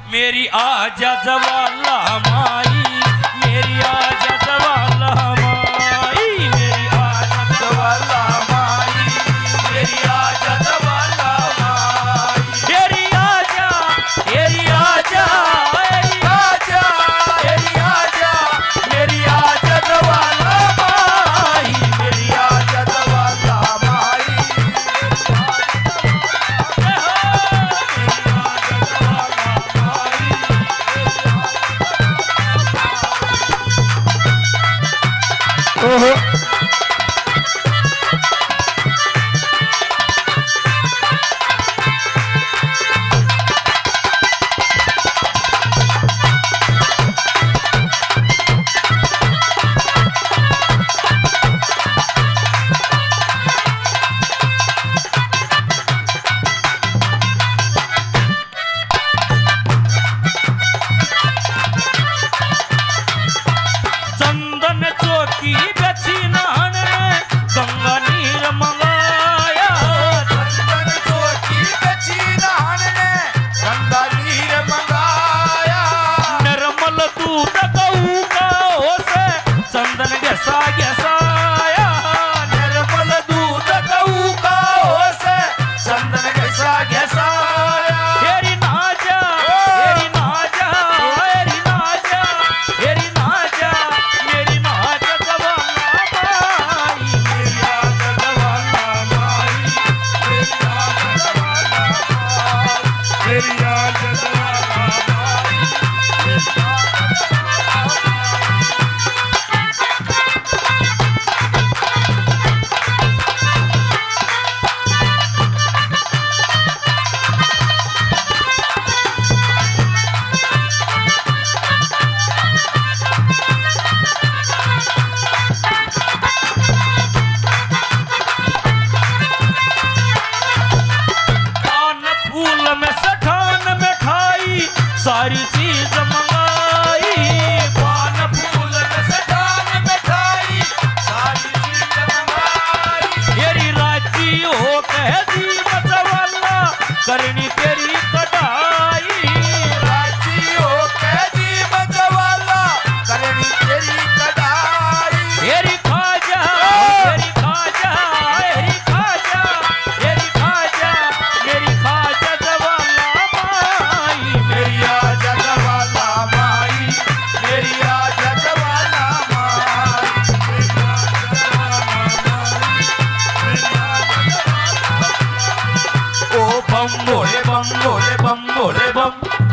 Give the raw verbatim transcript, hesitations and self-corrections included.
मेरी आजा जवाला माई, मेरी आजा जवाला माई, मेरी आजा जवाला माई, मेरी आजा जवाला माई, मेरी आजा, मेरी आजा, मेरी आजा, मेरी आजा, मेरी आजा जवाला माई, मेरी आजा जवाला माई। ओहो चंदन चौकी बेची नहन गंगा नीर मंगाया, चंदन चौकी बेची नहन गंगा नीर मंगाया, निर्मल दूध गऊ का होसे चंदन घसा घसाया, निर्मल दूध गऊ का होसे चंदन घसा घसाया। तेरी नाजा, तेरी नाजा, तेरी नाजा, तेरी नाजा, मेरी नाजा जवाला माई, मेरी आजा जवाला माई, मेरी आजा जवाला माई, मेरी आजा जवाला माई, मेरी आजा कान फूल में सठान में खाई सारी चीज मंगाई, कान फूल में सठान में खाई सारी चीज मंगाई, तेरी राजी हो कह दी मचवाला करनी तेरी कढ़ाई, राजी हो कह दी मचवाला करनी तेरी कढ़ाई, तेरी खाजा, तेरी खाजा, तेरी खाजा, तेरी खाजा, मेरी खाजा जवाला माई, मेरी आजा जवाला माई, मेरी आजा जवाला माई, मेरी आजा जवाला माई, मेरी आजा जवाला माई। ओ बम भोले बम भोले बम भोले बम।